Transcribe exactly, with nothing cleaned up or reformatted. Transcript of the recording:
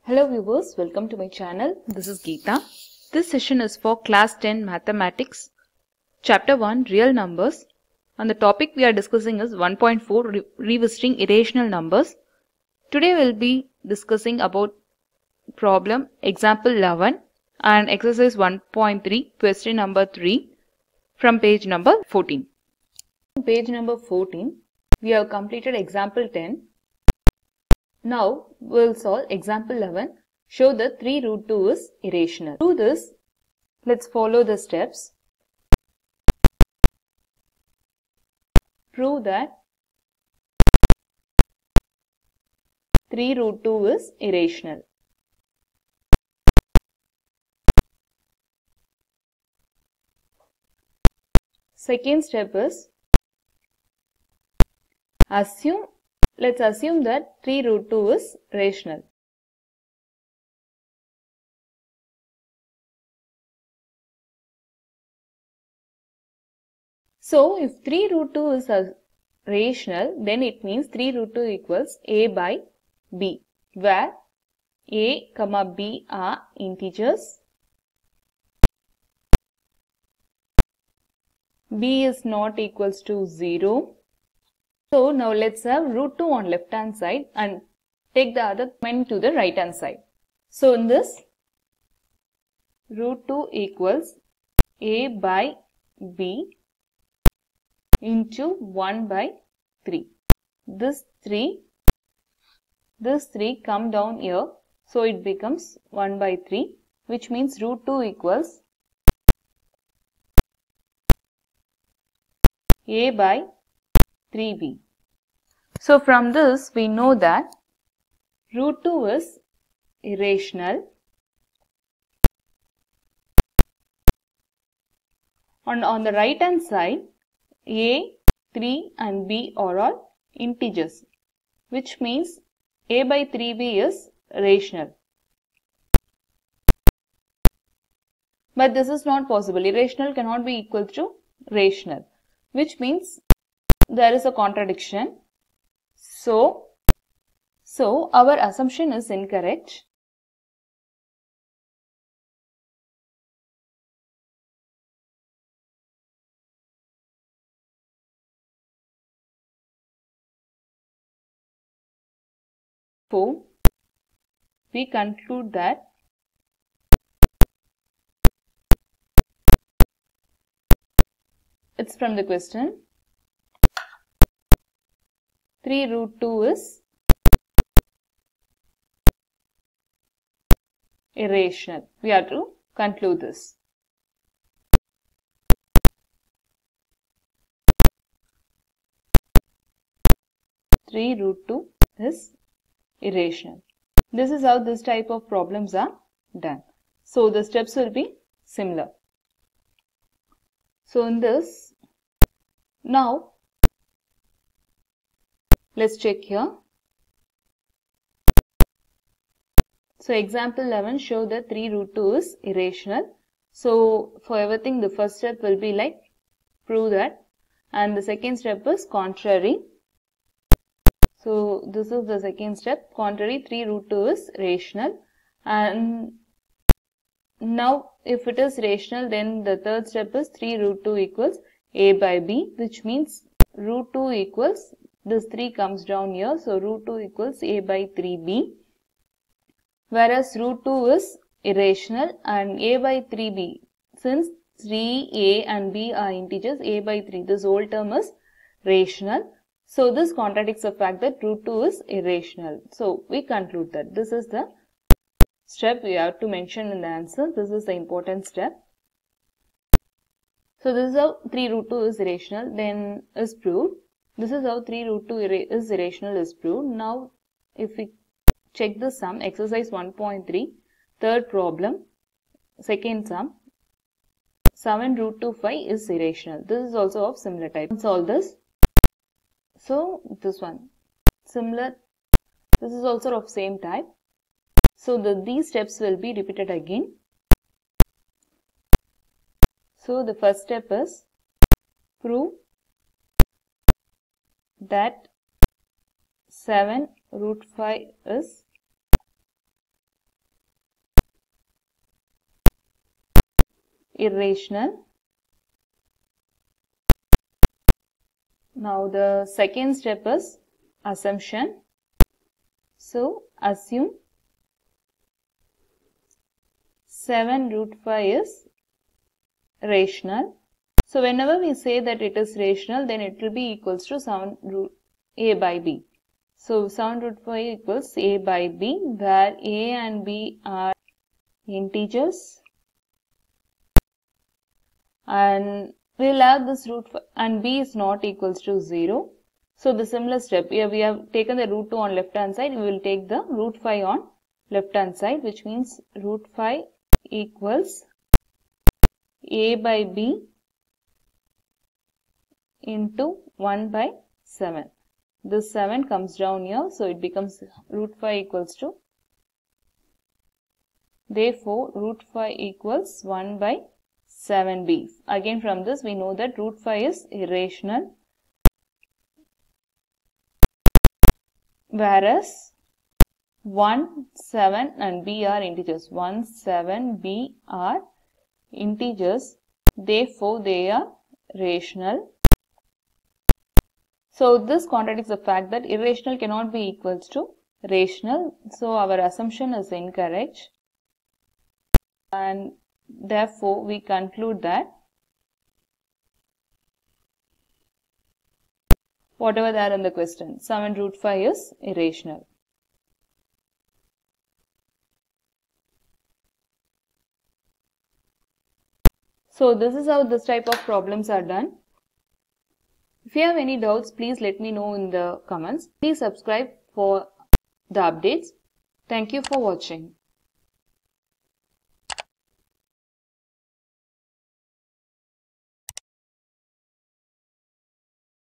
Hello viewers, welcome to my channel. This is Geeta. This session is for class ten mathematics, chapter one real numbers, and the topic we are discussing is one point four re revisiting irrational numbers. Today we will be discussing about problem example eleven and exercise one point three question number three from page number fourteen. On page number fourteen, we have completed example ten. Now we will solve example eleven. Show that three root two is irrational. To do this, let's follow the steps. Prove that three root two is irrational. Second step is assume, let's assume that three root two is rational. So, if three root two is rational, then it means three root two equals a by b, where a comma b are integers, b is not equals to zero. So, now let's have root two on left hand side and take the other element to the right hand side. So, in this, root two equals a by b into one by three. This three, this three come down here, so it becomes one by three, which means root two equals a by three b. So from this we know that root two is irrational. And on the right hand side, a, three and b are all integers, which means a by three b is rational. But this is not possible. Irrational cannot be equal to rational, which means there is a contradiction. So, so our assumption is incorrect. So, we conclude that it's from the question, three root two is irrational. We have to conclude this. three root two is irrational. This is how this type of problems are done. So the steps will be similar. So in this, now let's check here. So example eleven show that three root two is irrational. So for everything the first step will be like prove that, and the second step is contrary. So this is the second step, contrary, three root two is rational. And now if it is rational, then the third step is three root two equals a by b, which means root two equals, this three comes down here, so root two equals a by three b. Whereas root two is irrational and a by three b, since three a and b are integers, a by three, this whole term is rational. So this contradicts the fact that root two is irrational. So we conclude that this is the step we have to mention in the answer. This is the important step. So this is how three root two is irrational, then is proved. This is how three root two is irrational is proved. Now if we check the sum, exercise one point three, third problem, second sum, seven root two five is irrational. This is also of similar type. Solve this. So this one, similar, this is also of same type. So the, these steps will be repeated again. So the first step is prove that seven root five is irrational. Now the second step is assumption. So assume seven root five is rational. So whenever we say that it is rational, then it will be equals to seven root a by b. So seven root five equals a by b, where a and b are integers, and we'll have this root five, and b is not equals to zero. So the similar step, here we have taken the root two on left hand side, we will take the root five on left hand side, which means root five equals a by b into one by seven. This seven comes down here, so it becomes root five equals to, therefore root five equals one by seven b. Again from this we know that root five is irrational, whereas one, seven and b are integers. one, seven, b are integers, therefore they are rational. So this contradicts the fact that irrational cannot be equals to rational. So our assumption is incorrect, and therefore we conclude that whatever there in the question, seven root five is irrational. So this is how this type of problems are done. If you have any doubts, please let me know in the comments. Please subscribe for the updates. Thank you for watching.